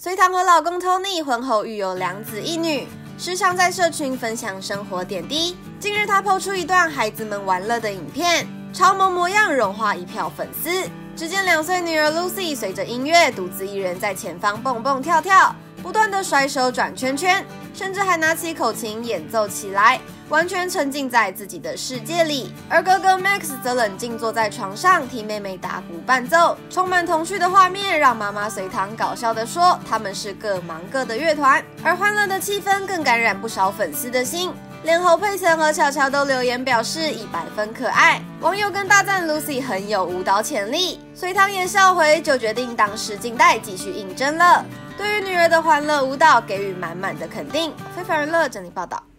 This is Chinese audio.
隋棠和老公 Tony 婚后育有2子1女，时常在社群分享生活点滴。近日，她抛出一段孩子们玩乐的影片，超萌模样融化一票粉丝。只见2岁女儿 Lucy 随着音乐独自一人在前方蹦蹦跳跳，不断的甩手转圈圈，甚至还拿起口琴演奏起来，完全沉浸在自己的世界里。而哥哥 Max 则冷静坐在床上替妹妹打鼓伴奏，充满童趣的画面让妈妈隋棠搞笑地说他们是各忙各的乐团，而欢乐的气氛更感染不少粉丝的心。连侯佩岑和乔乔都留言表示100分可爱，网友更大赞 Lucy 很有舞蹈潜力。隋棠也笑回，就决定当试镜带继续应征了。对于女儿的欢乐舞蹈给予满满的肯定。非凡娱乐整理报道。